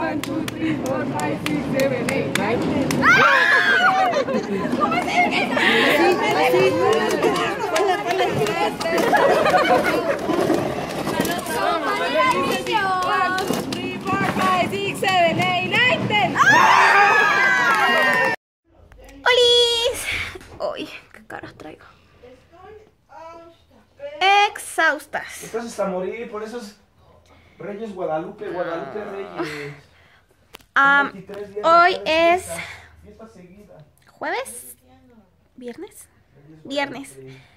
1, 2, 3, 4, 5, 6, 7, 8, 9. ¿Cómo se dice? Así. Ponle. 1, 2, 3, 4, 5, 6, 7, 8, 9, 10. ¡Holis! Uy, qué caras traigo. Exhaustas. Estás hasta morir, por esos Reyes Guadalupe Reyes. 23 días Hoy de es fiesta seguida. jueves, viernes.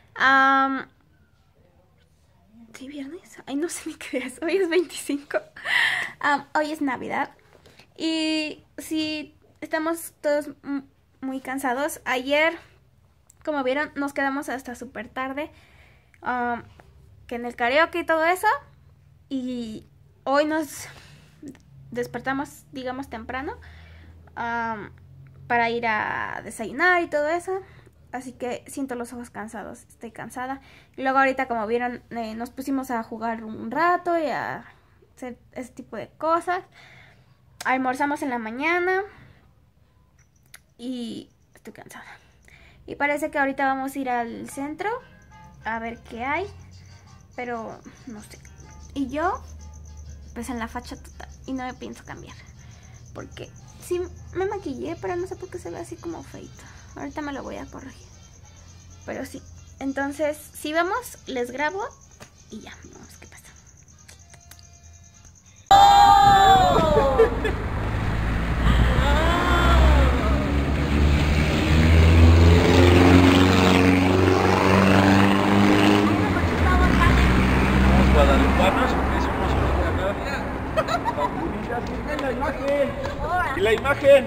¿Sí, viernes? Ay, no sé ni qué es. Hoy es 25. Hoy es Navidad. Y sí, estamos todos muy cansados. Ayer, como vieron, nos quedamos hasta súper tarde. Que en el karaoke y todo eso. Y hoy nos despertamos, digamos, temprano. Para ir a desayunar y todo eso. Así que siento los ojos cansados, estoy cansada. Y luego ahorita, como vieron, nos pusimos a jugar un rato y a hacer ese tipo de cosas. Almorzamos en la mañana y estoy cansada. Y parece que ahorita vamos a ir al centro a ver qué hay, pero no sé. Y yo, pues en la facha total, y no me pienso cambiar. Porque sí me maquillé, pero no sé por qué se ve así como feito. Ahorita me lo voy a corregir. Pero sí. Entonces, si vamos, les grabo y ya. Vamos, ¿qué pasa? ¡Oh! Los guadalupanos, que somos los de acá. ¡Y la imagen!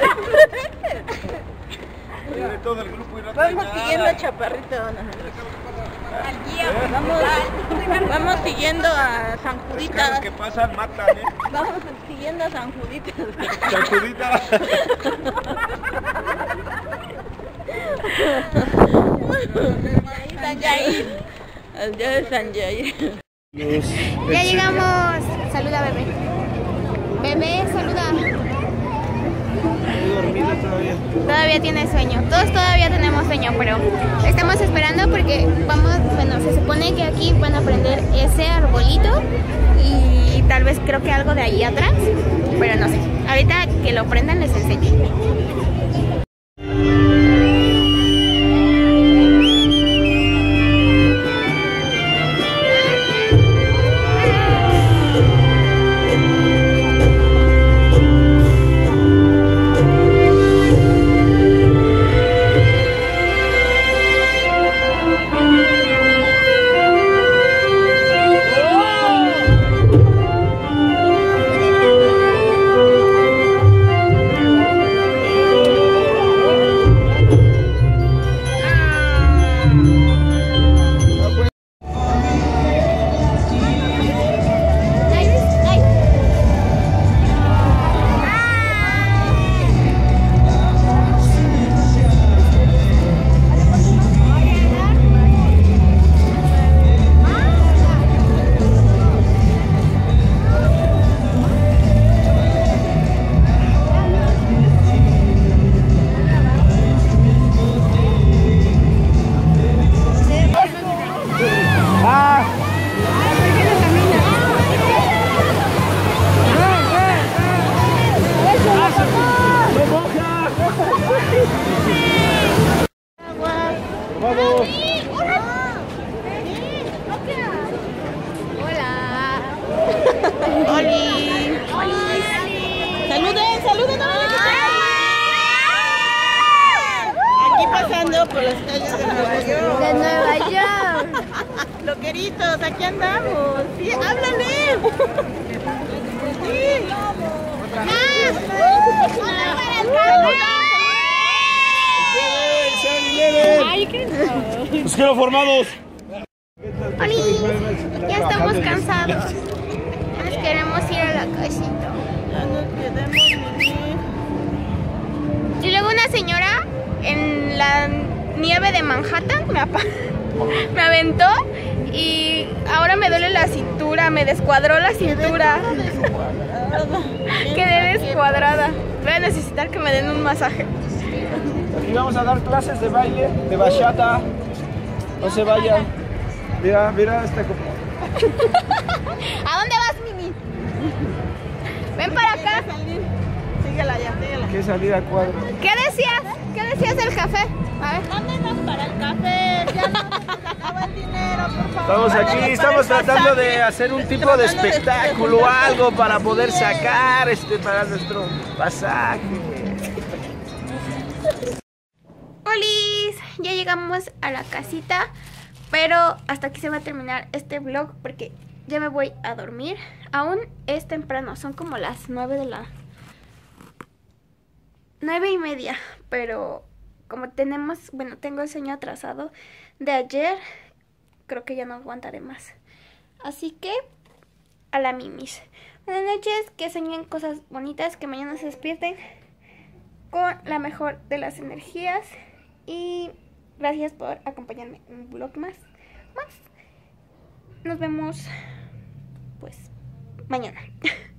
De todo el grupo y no vamos siguiendo a Chaparrito. Vamos siguiendo a San Judita. Los que pasan matan, Vamos siguiendo a San Judita. San Judita. San Jair. Allá es San Jair. Ya llegamos. Saluda, bebé. Bebé, saluda. Todavía tiene sueño. Todos todavía tenemos sueño, pero estamos esperando porque vamos, bueno, se supone que aquí van a prender ese arbolito y tal vez creo que algo de ahí atrás, pero no sé. Ahorita que lo prendan les enseño. Por las calles de Nueva York. Loqueritos, aquí andamos. Sí, háblale. Sí. ¡Los quiero formados! Ya estamos cansados. Nos queremos ir a la casita. Ya nos quedamos. Y luego una señora en la nieve de Manhattan me aventó y ahora me duele la cintura. cintura, me descuadró la cintura. Quedé descuadrada. Voy a necesitar que me den un masaje. Aquí vamos a dar clases de baile, de bachata. No se vayan. Mira, mira esta como. ¿A dónde vas, Mimi? Ven para acá. Síguela ya, síguela. Hay que salir a cuadro. ¿Qué decías? ¿Qué decías del café? A ver. Mándenos para el café, ya no se nos acaba el dinero, por favor. Estamos aquí, Mándenos estamos para el tratando de pasaje. hacer un tipo de espectáculo, algo para poder sacar para nuestro pasaje. ¡Holis! Ya llegamos a la casita, pero hasta aquí se va a terminar este vlog porque ya me voy a dormir. Aún es temprano, son como las 9:30, pero como tengo el sueño atrasado de ayer, creo que ya no aguantaré más. Así que, a la mimis. Buenas noches, que sueñen cosas bonitas, que mañana se despierten con la mejor de las energías. Y gracias por acompañarme en un vlog más. Nos vemos, pues, mañana.